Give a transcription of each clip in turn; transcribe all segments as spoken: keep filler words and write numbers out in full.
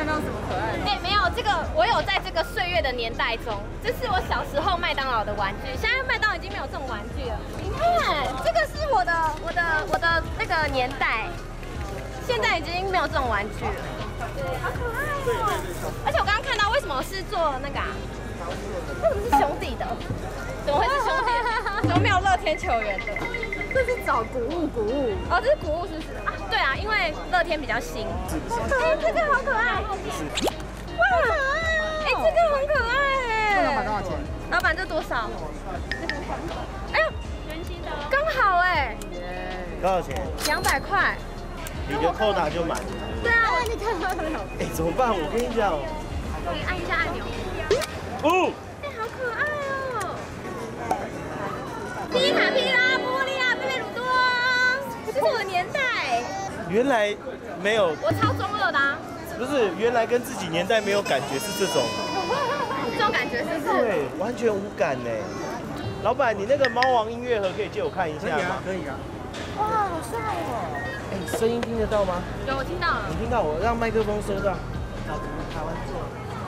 到什么可爱的？ 哎，没有这个，我有在这个岁月的年代中，这是我小时候麦当劳的玩具，现在麦当劳已经没有这种玩具了。你看，这个是我的我的我的那个年代，现在已经没有这种玩具了。对，好可爱哦！而且我刚刚看到，为什么是做那个啊？为什么是兄弟的？怎么会是兄弟的？怎么没有乐天球员的？ 这是找谷物，谷物。 哦，这是谷物是不是啊？对啊，因为乐天比较新。哎，这个好可爱。哇，好可爱哦！哎，这个很可爱哎。 老板多少钱？ 老板这多少？哎呦，刚好哎。 多少钱？ 两百块。 你的扣打就满。 对啊，你看到没有？ 哎，怎么办？我跟你讲。 你按一下按钮。 哦。 哎，好可爱哦。皮卡皮拉、波利亚、贝贝鲁多，这是我的年代。 原来没有。 我超中二的啊。 不是，原来跟自己年代没有感觉是这种。 这种感觉是不是？ 对，完全无感呢。老板，你那个猫王音乐盒可以借我看一下吗？ 可以啊。 哇，好帅哦！ 哎，声音听得到吗？ 有，我听到了。 你听到我让麦克风收到。台湾做。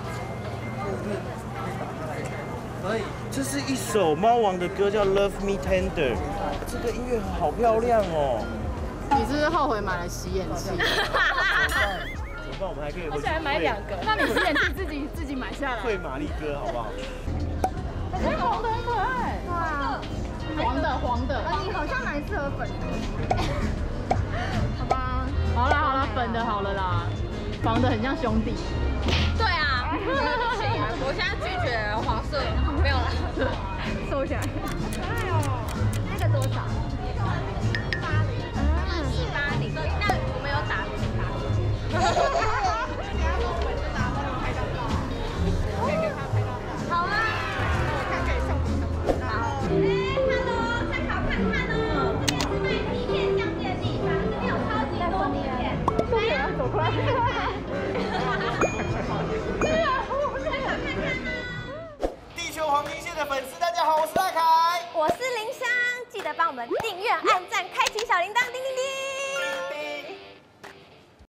可以。这是一首猫王的歌，叫《Love Me Tender》。这个音乐盒好漂亮哦。 你是不是后悔买了洗眼器？ 怎么办？我们还可以。 而且还买两个。 那你洗眼器自己自己买下来。 会玛丽歌好不好？ 哎，黄的很可爱。哇，黄的黄的。啊，你好像蛮适合粉的。好吧。好啦好啦，粉的好了啦，黄的很像兄弟。 对啊，我现在拒绝黄色，没有了， 收起来。可爱哦。 那个多少？八零。啊，是八零。那我们有打八零。好啊。我看可以送你什么？好。哎 ，Hello， 参考看看哦。这边是卖底片相机的地方，这边有超级多底片。来啊， 走快。 对啊，我们参考看看呢。 地球黄金线的粉丝，大家好，我是大凯， 我是林香，记得帮我们订阅、按赞、开启小铃铛，叮叮叮。